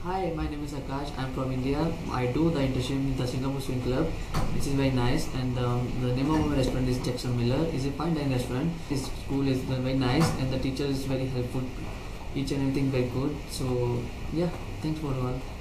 Hi, my name is Akash. I'm from India. I do the internship in the Singapore Swing Club, which is very nice. And the name of my restaurant is Jackson Miller. It's a fine dining restaurant. This school is very nice, and the teacher is very helpful. Each and everything very good. So yeah, thanks for all.